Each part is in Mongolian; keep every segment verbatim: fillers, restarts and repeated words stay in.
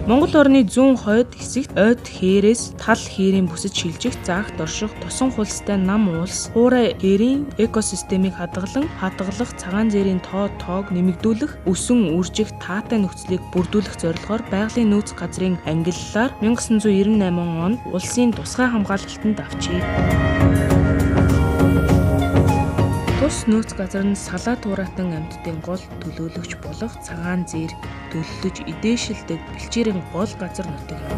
Монгол орны зүүн хойд хэсэгт ойд хээрээс тал хээрийн бүсэд шилжих заагт орших Tosonkhulstai нам уулс хуурай хээрийн экосистемийг хадгалан хадгалах цагаан зээрийн тоо тоог нэмэгдүүлэх өсөн үржих таатай нөхцөлийг бүрдүүлэх зорилгоор байгалийн нөөц газрын ангиллалаар мянга тоғыз жүз девяносто восемь онд улсын тусгай хамгаалалтанд авчээ. Тус нөөц газар нь салаа туурайтан амьтдын гол төлөөлөгч болох цагаан зээр төлөлөж идээшилдэг бэлчээрийн гол газар нутаг юм.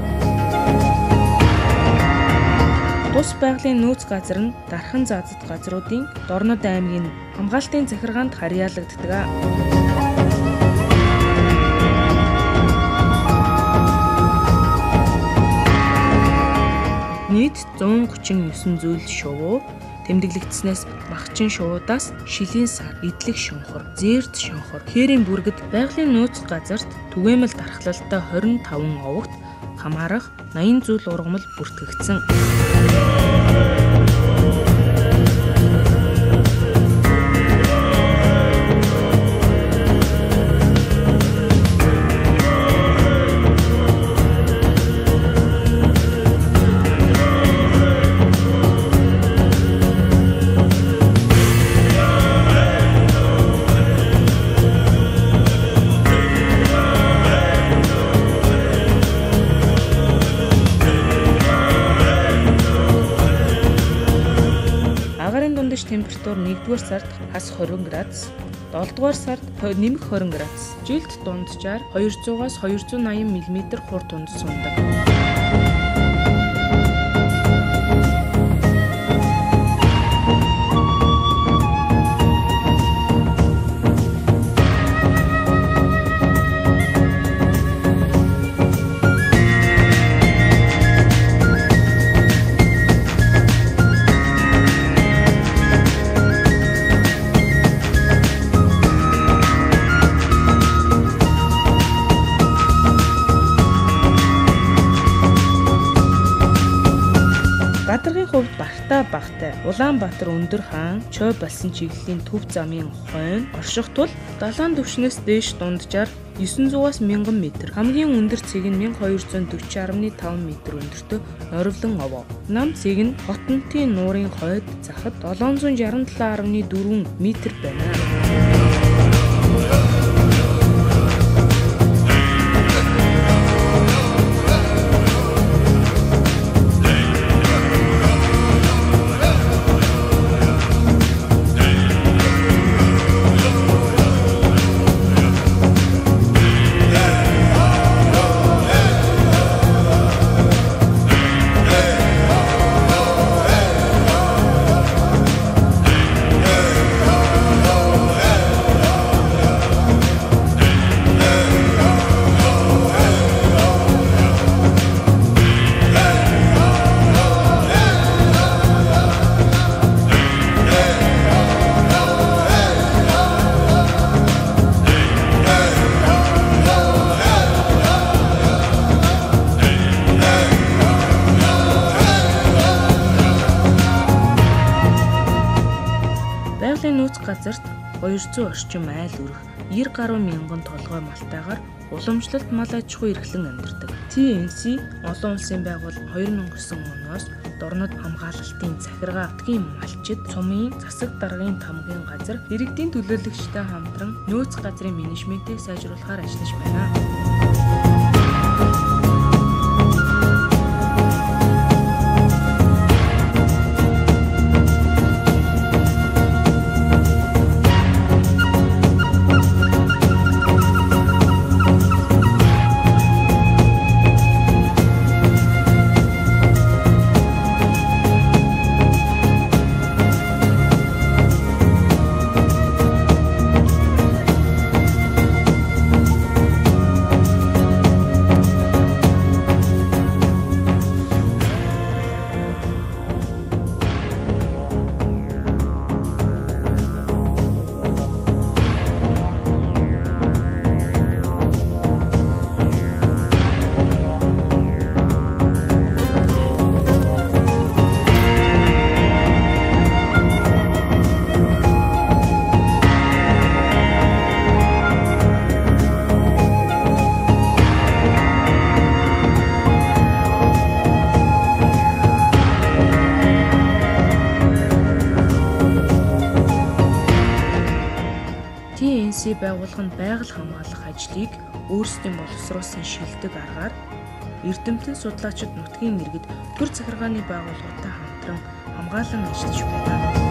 Тус байгалийн нөөц газар нь дархан заазад газруудын Dornod аймгийн хамгаалтын захиргаанд харьяалагддаг. Нийт зуун гучин девять зүйл шувуу тэмдэглэгдснээс багчин шуудаас шилийн сар, идлэг шунхор, зээрд шунхор, хээрийн бүргэд байгалийн нөөц газарт түгээмэл дархлалтай двадцать и пять овогт хамаарах восемьдесят зүйл ургамал бүртгэгдсэн. Температур нэгдүгээр сард хас двадцать градус, долдугаар сард нэмэх двадцать градус, жилд дунджаар двести двести-аас двести восемьдесят мм хурд тунд сундаг. Гадаргын хувьд багтаа багтай Ulaanbaatar Ondorkhaan and Choibalsan чиглэлийн төв замын хойно орших тул далайн түвшнээс дээш дунджаар девятьсот-аас мянга метр, хамгийн өндөр цэг нь twelve forty five метр өндөртөө Norovlin овоо. Нам цэг нь хотонтын нуурын хойд захад seven sixty-seven point four метр байна. Газарт two hundred орчим айл өрх, ninety гаруй мянган толгой малтайгаар уламжлалт мал аж ахуй эрхлэн амьдардаг. Ти Эн Си олон улсын байгуул two thousand nine оноос Dornod хамгаалалтын захиргаа атгийн малчид цумын засаг даргын тамгын газар иргэдийн төлөөлөгчтэй хамтран нөөц газрын менежментийг сайжруулахаар ажиллаж байна. Улсын байгууллага нь байгаль хамгаалах ажлыг өөрсдийн боловсруулсан шилдэг аргаар эрдэмтэн судлаачид нутгийн иргэд төр захиргааны байгууллагатай хамтран хамгаалан ажиллаж байна.